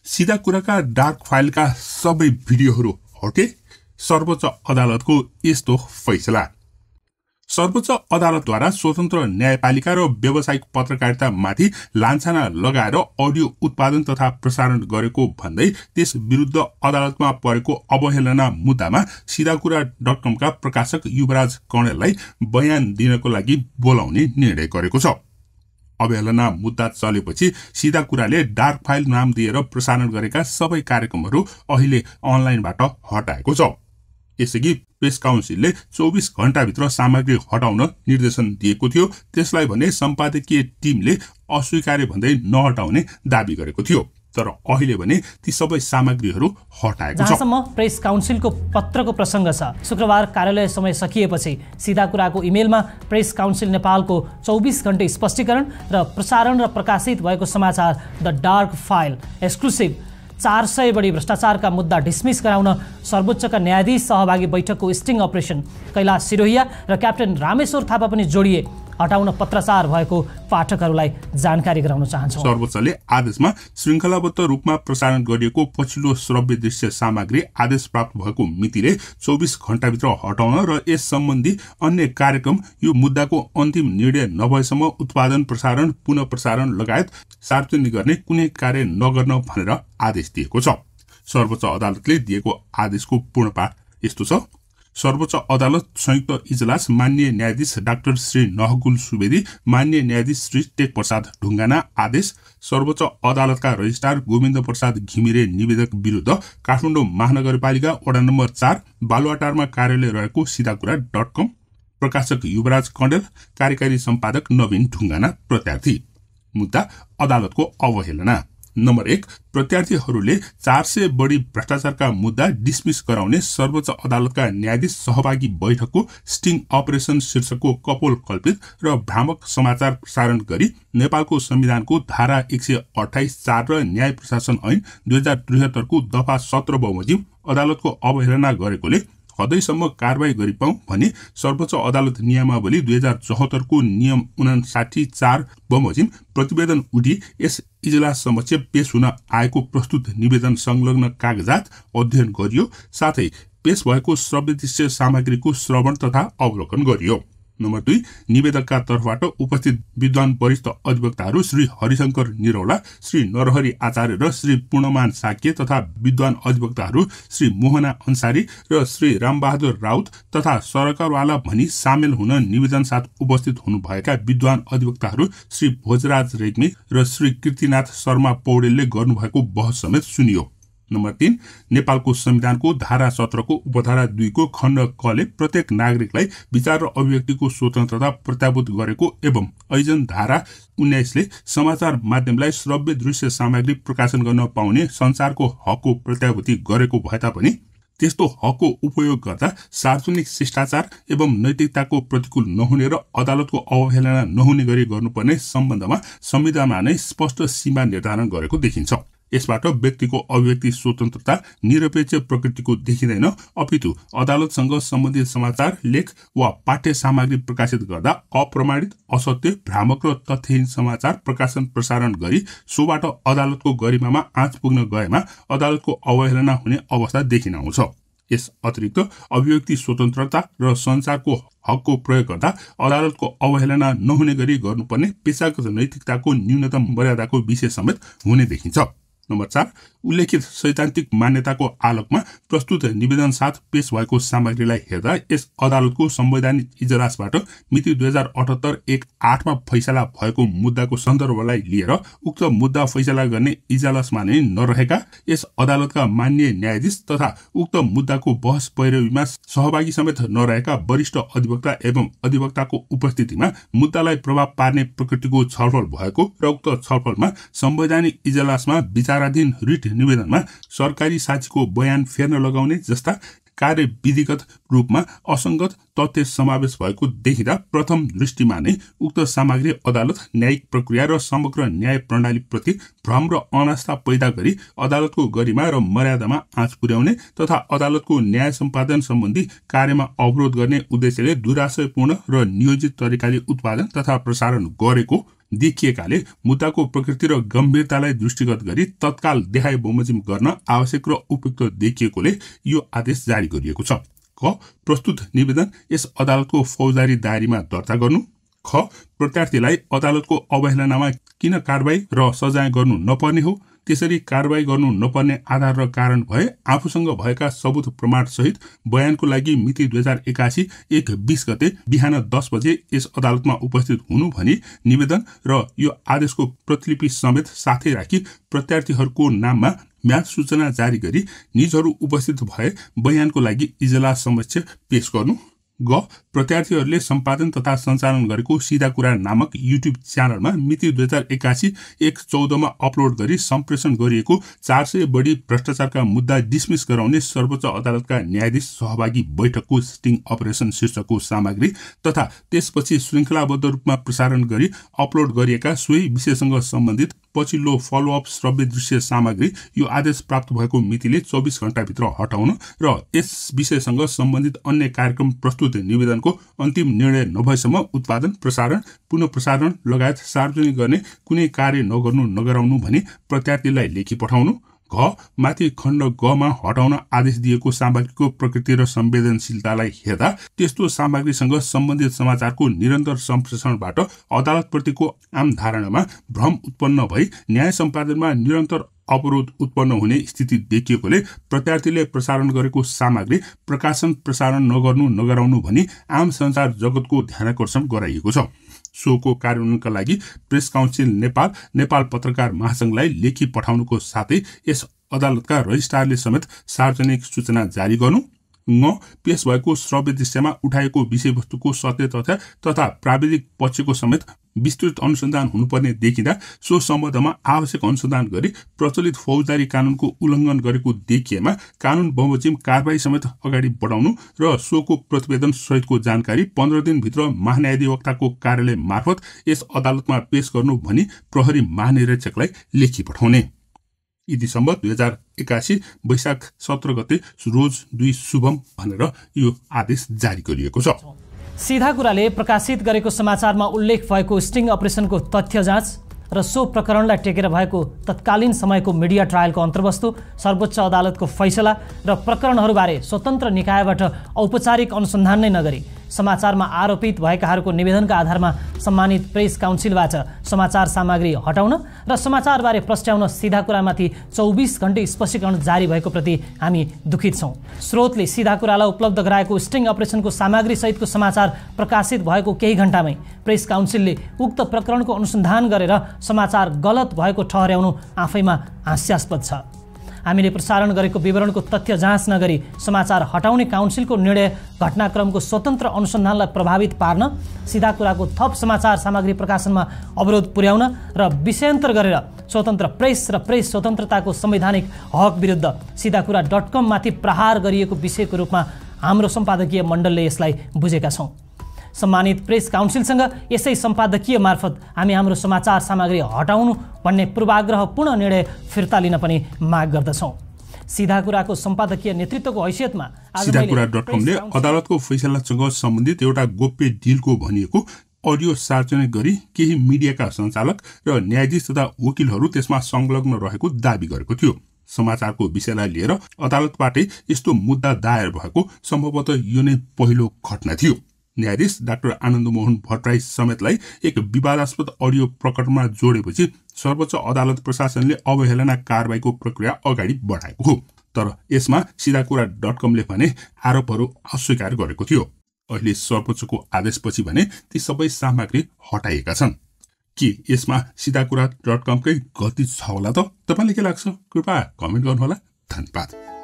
सीधा कुराका डार्क फाइलका सबै भिडियोहरू हटे। सर्वोच्च अदालतको यस्तो फैसला। सर्वोच्च अदालतद्वारा स्वतन्त्र न्यायपालिका र व्यावसायिक पत्रकारिता माथि लान्छना लगाएर अडियो उत्पादन तथा प्रसारण गरेको भन्दै त्यस विरुद्ध अदालतमा परेको अवहेलना मुद्दामा सिधाकुरा.com का प्रकाशक युवराज कणेललाई बयान दिनको लागि बोलाउने निर्णय गरेको छ। अवहेलना मुद्दा चलेपछि सीधा कुराले डार्क फाइल नाम दिएर प्रसारण गरेका सबै कार्यक्रमहरू अहिले अनलाइनबाट हटाएको छ। यसअघि प्रेस काउन्सिलले 24 घण्टाभित्र सामग्री हटाउन निर्देशन दिएको थियो। त्यसलाई भने सम्पादकीय टिमले अस्वीकार्य भन्दै नहटाउने दाबी गरेको थियो। तर अहिले भने ती सबै सामग्रीहरू हटाएको छ। जहाँसम्म प्रेस काउन्सिलको पत्रको प्रसङ्ग छ, शुक्रबार कार्यालय समय सकिएपछि सीधा कुराको इमेलमा प्रेस काउन्सिल नेपालको 24 घण्टे स्पष्टीकरण र प्रसारण र प्रकाशित भएको समाचार द डार्क फाइल एक्सक्लुसिभ 400 बढी भ्रष्टाचारका मुद्दा डिसमिस गराउन सर्वोच्चका न्यायाधीश सहभागी बैठकको स्टिङ अपरेसन कैलाश सिरोहिया र क्याप्टेन रामेश्वर थापा पनि जोडिए हटाउन पत्रचार भएको पाठकहरूलाई जानकारी गराउन चाहन्छौँ। सर्वोच्चले आदेशमा श्रृङ्खलाबद्ध रूपमा प्रसारण गरिएको पछिल्लो श्रव्य दृश्य सामग्री आदेश प्राप्त भएको मितिले 24 घण्टाभित्र हटाउन र यस सम्बन्धी अन्य कार्यक्रम यो मुद्दाको अन्तिम निर्णय नभएसम्म उत्पादन प्रसारण पुनः प्रसारण लगायत सार्वजनिक गर्ने कुनै कार्य नगर्न भनेर आदेश दिएको छ। सर्वोच्च अदालतले दिएको आदेशको पूर्ण पाठ यस्तो छ। सर्वोच्च अदालत संयुक्त इजलास माननीय न्यायाधीश डाक्टर श्री नहकुल सुवेदी, माननीय न्यायाधीश श्री टेक प्रसाद ढुङ्गाना आदेश। सर्वोच्च अदालतका रजिस्ट्रार गोविन्द प्रसाद घिमिरे निवेदक विरुद्ध काठमाडौँ महानगरपालिका वडा नम्बर 4 बालुवाटारमा कार्यालय रहेको सिधाकुरा.com, प्रकाशक युवराज कणेल, कार्यकारी सम्पादक नवीन ढुङ्गाना प्रत्यार्थी। मुद्दा अदालतको अवहेलना। नम्बर 1, प्रत्यार्थीहरूले 400 बढी भ्रष्टाचारका मुद्दा डिसमिस गराउने सर्वोच्च अदालतका न्यायाधीश सहभागी बैठकको स्टिङ अपरेसन शीर्षकको कपोल कल्पित र भ्रामक समाचार प्रसारण गरी नेपालको संविधानको धारा 128(4) र न्याय प्रशासन ऐन 2073 को दफा 17 बमोजिम अदालतको अवहेलना गरेकोले हदैसम्म कारबाही गरिपाउँ भनी सर्वोच्च अदालत नियमावली 2074 को नियम 59(4) बमोजिम प्रतिवेदन उठी यस इजलास समक्ष पेश हुन आएको प्रस्तुत निवेदन संलग्न कागजात अध्ययन गरियो, साथै पेश भएको श्रव्य दृश्य सामग्रीको श्रवण तथा अवलोकन गरियो। नम्बर 2, निवेदकका तर्फबाट उपस्थित विद्वान वरिष्ठ अधिवक्ताहरू श्री हरिशंकर निरौला, श्री नरहरि आचार्य र श्री पूर्णमान साक्य तथा विद्वान अधिवक्ताहरू श्री मोहना अन्सारी र श्री रामबहादुर राउत तथा सरकारवाला भनी सामेल हुन निवेदन साथ उपस्थित हुनुभएका विद्वान अधिवक्ताहरू श्री भोजराज रेग्मी र श्री कृतिनाथ शर्मा पौडेलले गर्नुभएको बहस समेत सुनियो। नम्बर 3, नेपालको संविधानको धारा 17 को उपधारा 2 को खण्ड क ले प्रत्येक नागरिकलाई विचार र अभिव्यक्तिको स्वतन्त्रता प्रत्याभूत गरेको एवं ऐजन धारा 19 ले समाचार माध्यमलाई श्रव्य दृश्य सामग्री प्रकाशन गर्न पाउने संसारको हकको प्रत्याभूति गरेको भए तापनि त्यस्तो हकको उपयोग गर्दा सार्वजनिक शिष्टाचार एवं नैतिकताको प्रतिकूल नहुने र अदालतको अवहेलना नहुने गरी गर्नुपर्ने सम्बन्धमा संविधानमा नै स्पष्ट सीमा निर्धारण गरेको देखिन्छ। यसबाट व्यक्तिको अभिव्यक्ति स्वतन्त्रता निरपेक्ष प्रकृतिको देखिँदैन, अपितु अदालतसँग सम्बन्धित समाचार, लेख वा पाठ्य सामग्री प्रकाशित गर्दा अप्रमाणित, असत्य, भ्रामक र तथ्यहीन समाचार प्रकाशन प्रसारण गरी सोबाट अदालतको गरिमामा आँच पुग्न गएमा अदालतको अवहेलना हुने अवस्था देखिन आउँछ। यस अतिरिक्त अभिव्यक्ति स्वतन्त्रता र संसारको हकको प्रयोग गर्दा अदालतको अवहेलना नहुने गरी गर्नुपर्ने पेशागत नैतिकताको न्यूनतम मर्यादाको विषय समेत हुने देखिन्छ। नम्बर 4, उल्लेखित सैद्धान्तिक मान्यताको आलोकमा प्रस्तुत निवेदन साथ पेश भएको सामग्रीलाई हेर्दा यस अदालतको संवैधानिक इजलासबाट मिति 2078-1/8 मा फैसला भएको मुद्दाको सन्दर्भलाई लिएर उक्त मुद्दा फैसला गर्ने इजलासमा नै नरहेका यस अदालतका माननीय न्यायाधीश तथा उक्त मुद्दाको बहस पैरवीमा सहभागी समेत नरहेका वरिष्ठ अधिवक्ता एवं अधिवक्ताको उपस्थितिमा मुद्दालाई प्रभाव पार्ने प्रकृतिको छलफल भएको र उक्त छलफलमा संवैधानिक इजलासमा विचाराधीन रिट निवेदनमा सरकारी साक्षीको बयान फेर्न लगाउने जस्ता कार्य विधिगत रूपमा असंगत तथ्य समावेश भएको देखिँदा प्रथम दृष्टिमा नै उक्त सामग्री अदालत, न्यायिक प्रक्रिया र समग्र न्याय प्रणाली प्रति भ्रम र अनास्था पैदा गरी अदालतको गरिमा र मर्यादामा आँच पुर्याउने तथा अदालतको न्याय सम्पादन सम्बन्धी कार्यमा अवरोध गर्ने उद्देश्यले दुराशयपूर्ण र नियोजित तरिकाले उत्पादन तथा प्रसारण गरेको देखिएकाले मुद्दाको प्रकृति र गम्भीरतालाई दृष्टिगत गरी तत्काल देखाइ बमोजिम गर्न आवश्यक र उपयुक्त देखिएकोले यो आदेश जारी गरिएको छ। क प्रस्तुत निवेदन यस अदालतको फौजदारी दायरीमा दर्ता गर्नु। ख प्रत्यार्थीलाई अदालतको अवहेलनामा किन कारबाही र सजाय गर्नु नपर्ने हो, त्यसरी कारबाही गर्नु नपर्ने आधार र कारण भए आफूसँग भएका सबुत प्रमाण सहित बयानको लागि मिति 2081 1/20 गते बिहान 10 बजे यस अदालतमा उपस्थित हुनु भनी निवेदन र यो आदेशको प्रतिलिपि समेत साथै राखी प्रत्यार्थीहरूको नाममा म्याद सूचना जारी गरी निजहरू उपस्थित भए बयानको लागि इजलास समक्ष पेश गर्नु। ग प्रत्यार्थीहरूले सम्पादन तथा सञ्चालन गरेको सिधा कुरा नामक युट्युब च्यानलमा मिति 2081 1/14 मा अपलोड गरी सम्प्रेषण गरिएको 400 बढी भ्रष्टाचारका मुद्दा डिसमिस गराउने सर्वोच्च अदालतका न्यायाधीश सहभागी बैठकको स्टिङ अपरेसन शीर्षकको सामग्री तथा त्यसपछि श्रृङ्खलाबद्ध रूपमा प्रसारण गरी अपलोड गरिएका सोही विषयसँग सम्बन्धित पछिल्लो फलोअप श्रव्य दृश्य सामग्री यो आदेश प्राप्त भएको मितिले 24 घण्टाभित्र हटाउन र यस विषयसँग सम्बन्धित अन्य कार्यक्रम प्रस्तुत निवेदनको अन्तिम निर्णय नभएसम्म उत्पादन, प्रसारण, पुनः प्रसारण लगायत सार्वजनिक गर्ने कुनै कार्य नगराउनु भनी प्रत्यार्थीलाई लेखी पठाउनु। घ माथि खण्ड ग मा हटाउन आदेश दिएको सामग्रीको प्रकृति र संवेदनशीलतालाई हेर्दा त्यस्तो सामग्रीसँग सम्बन्धित समाचारको निरन्तर सम्प्रेषणबाट अदालतप्रतिको आम धारणामा भ्रम उत्पन्न भई न्याय सम्पादनमा निरन्तर अवरोध उत्पन्न हुने स्थिति देखिएकोले प्रत्यार्थीले प्रसारण गरेको सामग्री प्रकाशन प्रसारण नगराउनु भनी आम संसार जगतको ध्यानाकर्षण गराइएको छ। सोको कार्यान्वयनका लागि प्रेस काउन्सिल नेपाल पत्रकार महासंघलाई लेखी पठाउनुको साथै यस अदालतका रजिस्ट्रारले समेत सार्वजनिक सूचना जारी गर्नु। ङ पेश भएको श्रव्य दृश्यमा उठाएको विषयवस्तुको सत्य तथ्य तथा प्राविधिक पक्षको समेत विस्तृत अनुसन्धान हुनुपर्ने देखिँदा सो सम्बन्धमा आवश्यक अनुसन्धान गरी प्रचलित फौजदारी कानूनको उल्लङ्घन गरेको देखिएमा कानून बमोजिम कारबाही समेत अगाडि बढाउनु र सोको प्रतिवेदन सहितको जानकारी 15 दिनभित्र महान्यायाधिवक्ताको कार्यालय मार्फत यस अदालतमा पेश गर्नु भनी प्रहरी महानिरीक्षकलाई लेखी पठाउने। यी दिसम्बर 2081 वैशाख 17 गते रोज 2 शुभम भनेर यो आदेश जारी गरिएको छ। सिधा कुराले प्रकाशित गरेको समाचारमा उल्लेख भएको स्टिङ अपरेसनको तथ्य जाँच र सो प्रकरणलाई टेकेर भएको तत्कालीन समयको मिडिया ट्रायलको अन्तर्वस्तु, सर्वोच्च अदालतको फैसला र प्रकरणहरूबारे स्वतन्त्र निकायबाट औपचारिक अनुसन्धान नै नगरी समाचारमा आरोपित भएकाहरूको निवेदनका आधारमा सम्मानित प्रेस काउन्सिलबाट समाचार सामग्री हटाउन र समाचारबारे प्रस्ट्याउन सिधा कुरामाथि 24 घण्टे स्पष्टीकरण जारी भएको प्रति हामी दुखित छौँ। स्रोतले सिधा कुरालाई उपलब्ध गराएको स्टिङ अपरेसनको सामग्री सहितको समाचार प्रकाशित भएको केही घण्टामै प्रेस काउन्सिलले उक्त प्रकरणको अनुसन्धान गरेर समाचार गलत भएको ठहर्याउनु आफैमा हास्यास्पद छ। हामीले प्रसारण गरेको विवरणको तथ्य जाँच नगरी समाचार हटाउने काउन्सिलको निर्णय घटनाक्रमको स्वतन्त्र अनुसन्धानलाई प्रभावित पार्न, सिधा कुराको थप समाचार सामग्री प्रकाशनमा अवरोध पुर्याउन र विषयान्तर गरेर स्वतन्त्र प्रेस र प्रेस स्वतन्त्रताको संवैधानिक हक विरुद्ध sidhakura.com माथि प्रहार गरिएको विषयको रूपमा हाम्रो सम्पादकीय मण्डलले यसलाई बुझेका छौँ। सम्मानित प्रेस काउन्सिलसँग यसै सम्पादकीय मार्फत हामी हाम्रो समाचार सामग्री हटाउनु भन्ने पूर्वाग्रहपूर्ण निर्णय फिर्ता लिन पनि माग गर्दछौँ। सिधा कुराको सम्पादकीय नेतृत्वको हैसियतमा sidhakura.comले अदालतको फैसलासँग सम्बन्धित एउटा गोप्य डिलको भनिएको अडियो सार्वजनिक गरी केही मिडियाका सञ्चालक र न्यायाधीश तथा वकिलहरू त्यसमा संलग्न रहेको दाबी गरेको थियो। समाचारको विषयलाई लिएर अदालतबाटै यस्तो मुद्दा दायर भएको सम्भवतः यो नै पहिलो घटना थियो। न्यायाधीश डाक्टर आनन्दमोहन भट्टराई समेतलाई एक विवादास्पद अडियो प्रकटमा जोडेपछि सर्वोच्च अदालत प्रशासनले अवहेलना कारबाहीको प्रक्रिया अगाडि बढाएको हो। तर यसमा sidhakura.comले भने आरोपहरू अस्वीकार गरेको थियो। अहिले सर्वोच्चको आदेशपछि भने ती सबै सामग्री हटाइएका छन्। के यसमा sidhakura.comकै गल्ती छ होला त? तपाईलाई के लाग्छ? कृपया कमेन्ट गर्नुहोला। धन्यवाद।